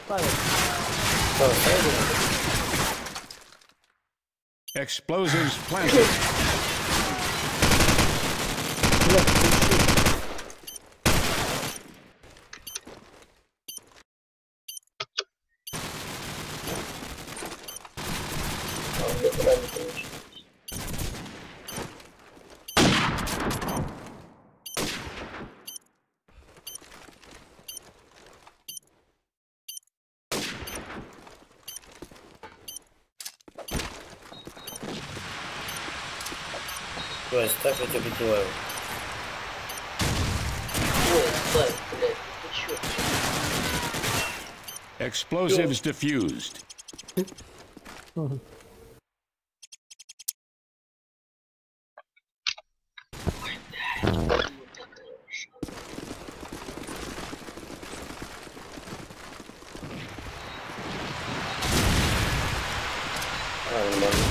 ставят. Explosives planted. Блядь, включи. Ой, ставь, я тебя прикрываю. Ой, ставь, блядь, ты чё? Explosives diffused. Нормально.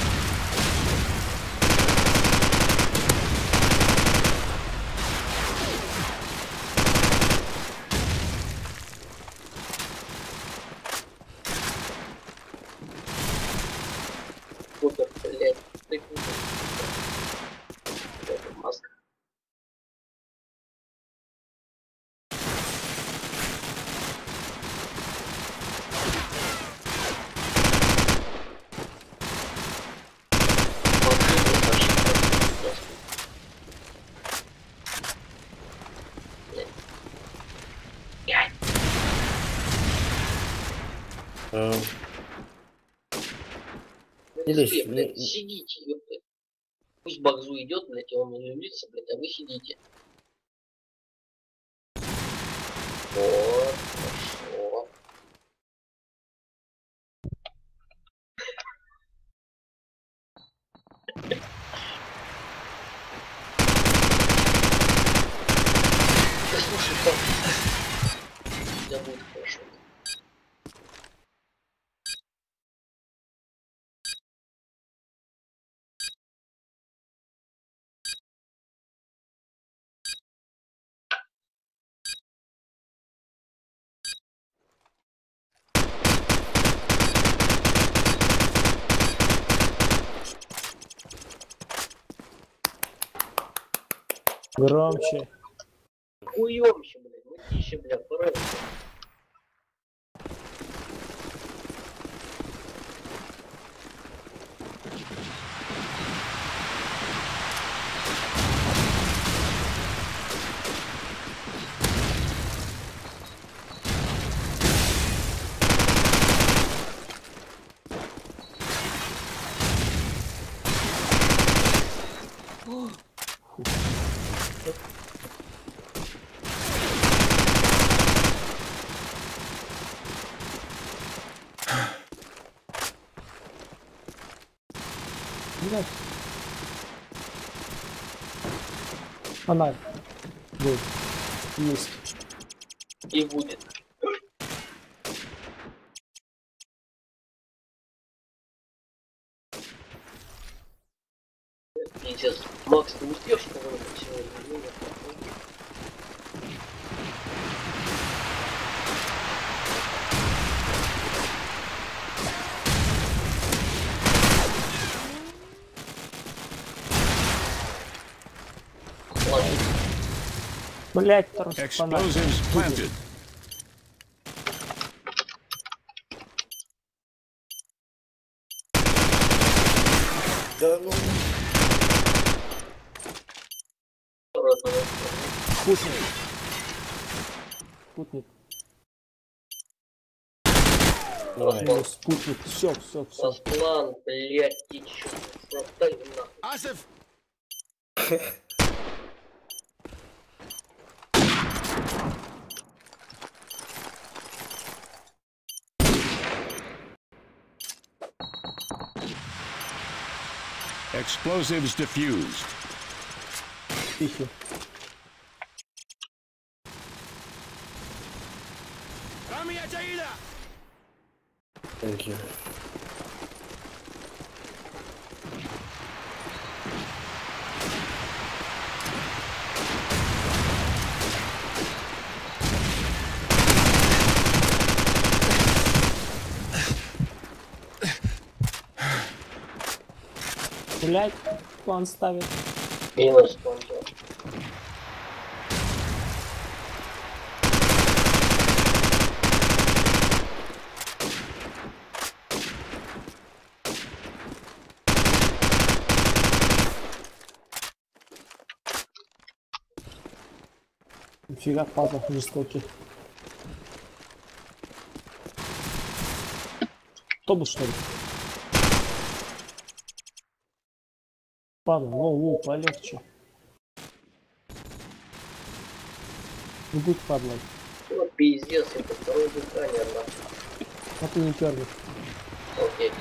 Супер, блядь, ты это маска. Блядь, сидите, ёпта. Пусть Багзу идет, блядь, и он улыбится, блядь, а вы сидите. Вот, хорошо. Да слушай, там, да будет хорошо. Громче. Хуёмще, блядь, ну тише, блядь, порой. Блядь. Фонарь. Будет. Есть. И будет. Пиздец. Макс, ты успеешь кого-нибудь сегодня? Ну, нет, нахуй. Ладно. Блядь, второй фонарь. Explosives planted. Да ну. Спутник. Спутник. Давай. Спутник. Все. Расплан, блядь, ты чё? Продай нахуй. Asif. Explosives diffused. Тихий. Thank you. Блять, план ставит. Минус планта. Нифига пазл жестокий. Автобус, что ли? Падал, воу, полегче. Не будь падлой. Ну, пиздец, это второе дыхание, нахуй. А ты не перли. Окей.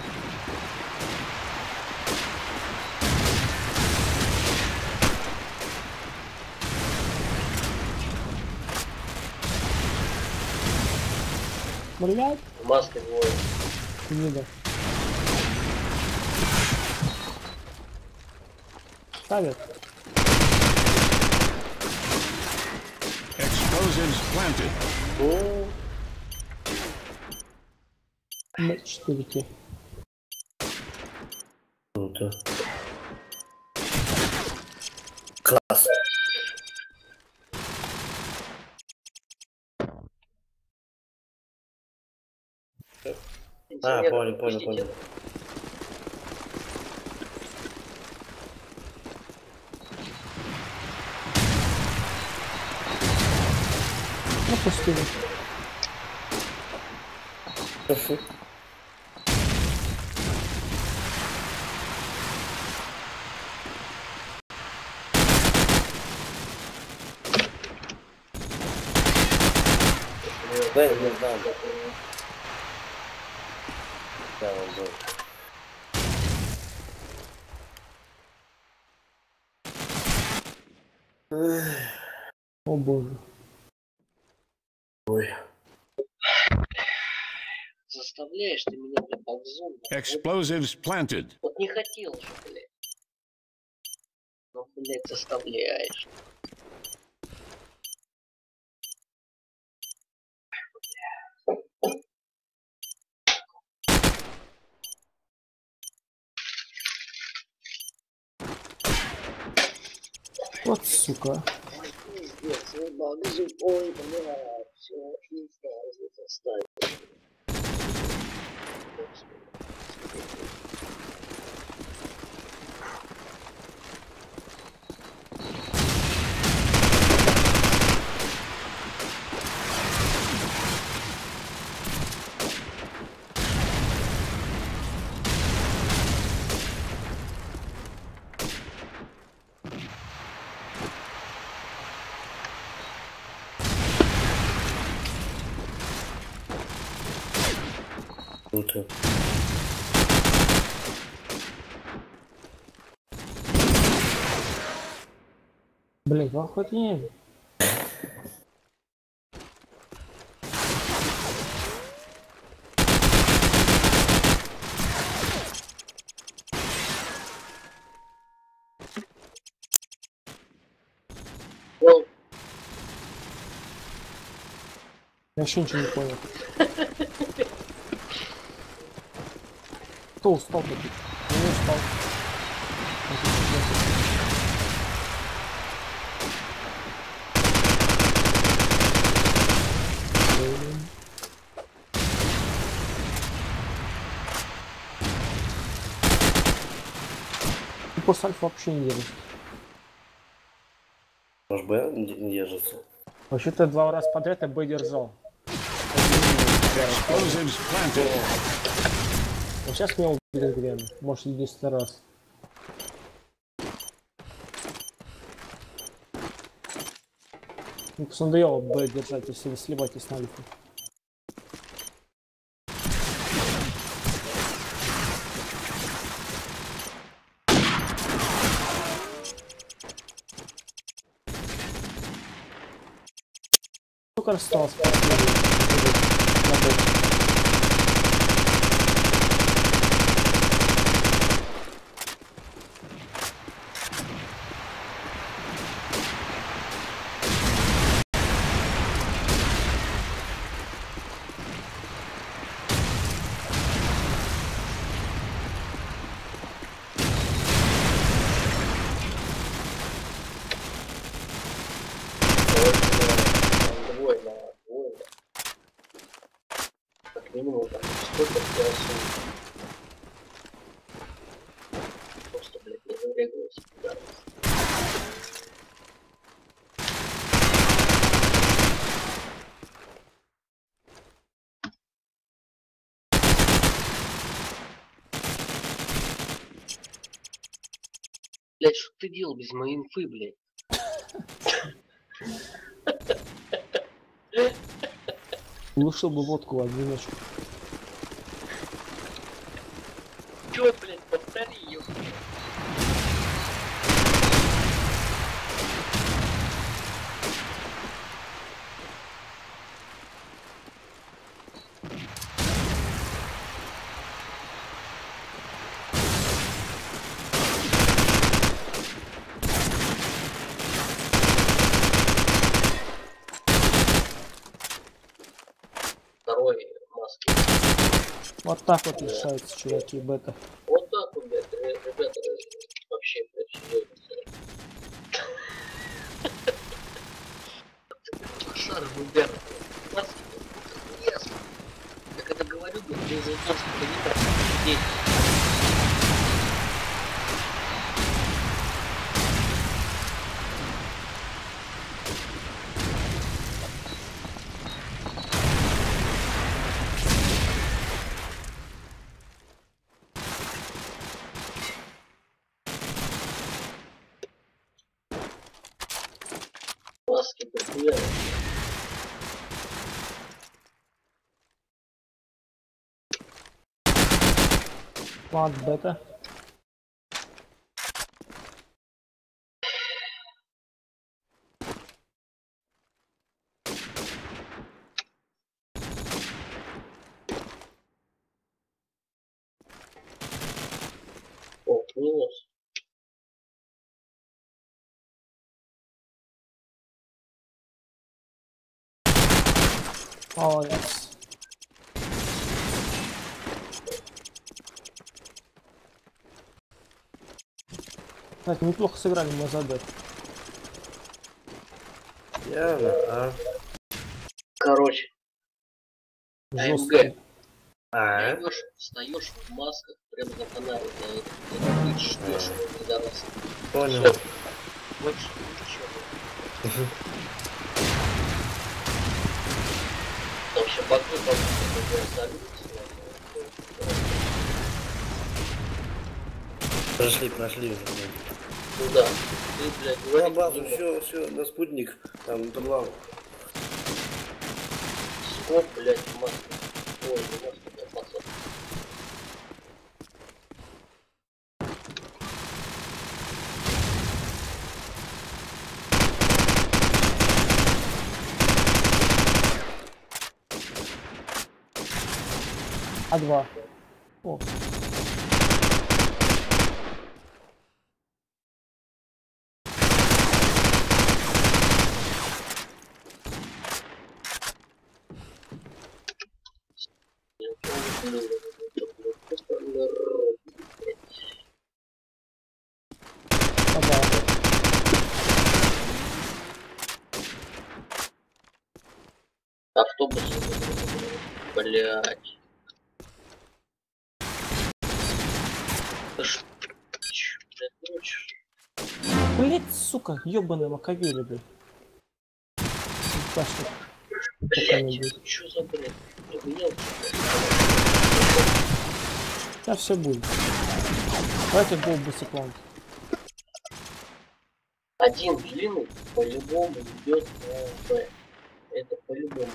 Блять, В маске двое. не да. Ставят. Explosives planted. Ну, На 4. круто. Класс. Инженер, понял. пустите. Пропустили. Дай мне дам. Да, он был. О боже. Ой. Заставляешь ты меня, блядь, бокзон. Explosives planted. Вот не хотел же, блядь. Но, блядь, заставляешь. Вот сука. Ой, пиздец, ой, бокзон. Ой, блядь, все, пиздец, заставил. Круто. Блин, охотнее. Ну, Я вообще ничего не понял. Кто устал таких? Я не устал. После альфа вообще не держит. Может, Б не держится? Вообще-то 2 раза подряд я Б держал. Explosives planted. Вот сейчас меня убили время. Может, единственный раз. Ну, просто надоело Б держать, если вы сливаетесь на альфу. Сколько раз осталось? как минимум там сколько пиасов. Просто, блядь, не зарегулировался. Блядь, что ты делал без моей инфы, блядь? Лучше бы водку в одиночку. Чё, блядь, повтори, ёпта. Второй маски. Вот так вот решаются, чуваки, бета. Вот так вот, блядь, ребята, вообще, блядь, серьезно. Шар, ребята, маски, ясно. Я когда говорю, блядь, без японского не так, здесь. Маски, блядь. План бета. О, минус. Молодец. Так, неплохо сыграли на ЗД. Явно, а? Короче, Жестко. встаешь в масках прям за фонарик, ты ждешь его, пидорас. Понял. Всё. Больше ничего. Там еще баки Прошли уже. Ну да. Ты, блядь, На говоришь, базу, все, на спутник, там, Таблау. скоп, блядь, в маске. Ой, не маска, блядь, пацан. А2. О. А2. Автобус. Блядь. Да что? Блядь, ночь. Блять, сука, ёбаные Макавели, блядь. Башня. Блядь, что за бред? Охуел, Сейчас все будет. Давайте был быстрый. один длинный по-любому идет на Б. Это по-любому.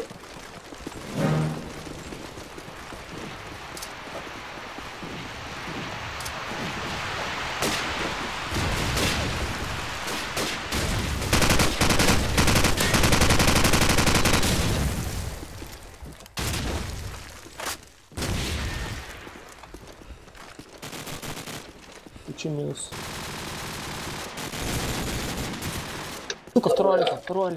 Включи минус. Сука, второй альфа.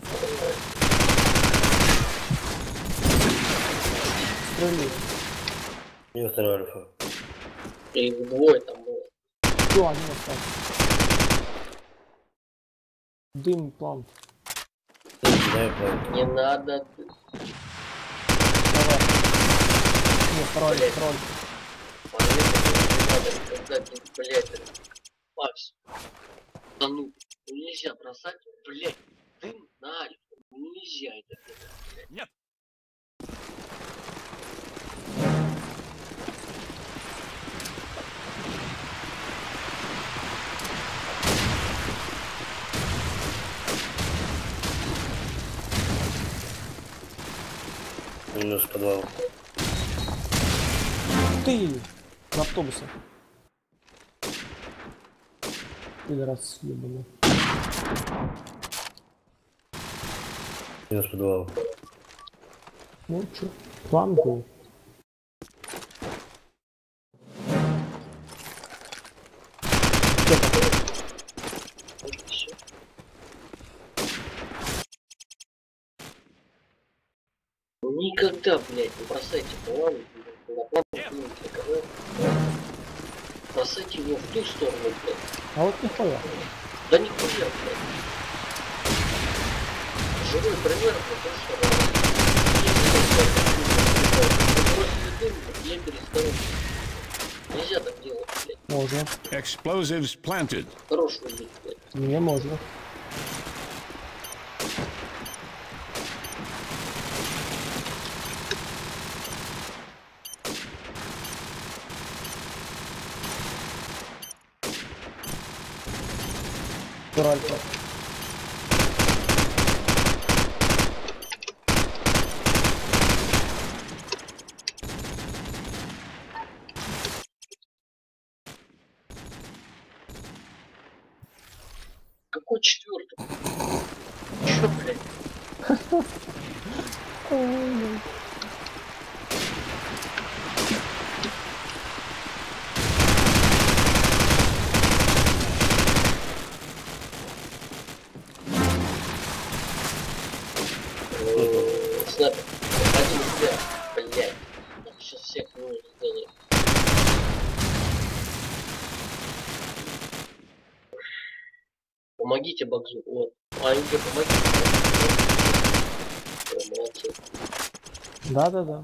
Стрели. И второй альфа. И вдвое там было. Все, один остался. Дым, план. Дай план. Не надо. Давай. Тролль, блядь. тролль. Когда ты, блядь, Макс, да ну нельзя бросать, блядь, дым на альфу, нельзя это делать, блядь. Нет. Минус подвал. Ты! На автобусе. Пидорас ебаный. Минус подвал. Ну чё, флангу. Вот и всё. Никогда, блядь, не бросайте план, на план, бросайте его в ту сторону, блядь. А вот нихуя. Да нихуя, блядь. Живой пример, потому что я перестал. Нельзя так делать, блядь. Можно. Explosives planted. Хорошую бить, блядь. Мне можно. Туралька. Какой четвертый? Чё, блядь? Снайпер. Один тебя, блядь. Сейчас всех минут сделаю. Помогите Багзу. Вот. А Инге, помогите. Молодцы. Да-да-да.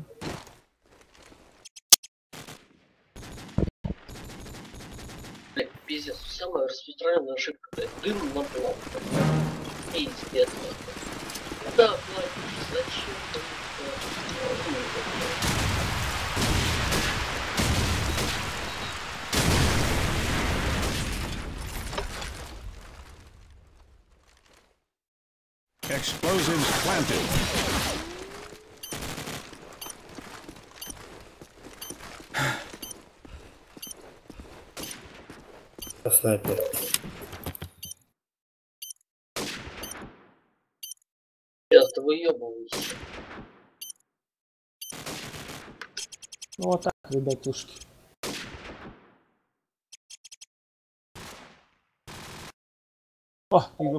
Блядь, пиздец. Самая распространенная ошибка, блядь. Дым на план. Пиздец. Да, блядь, зачем ты Explosives planted. Снайпер. Сейчас ты выебываешься. Ну вот так, ребятушки. О, Игорь.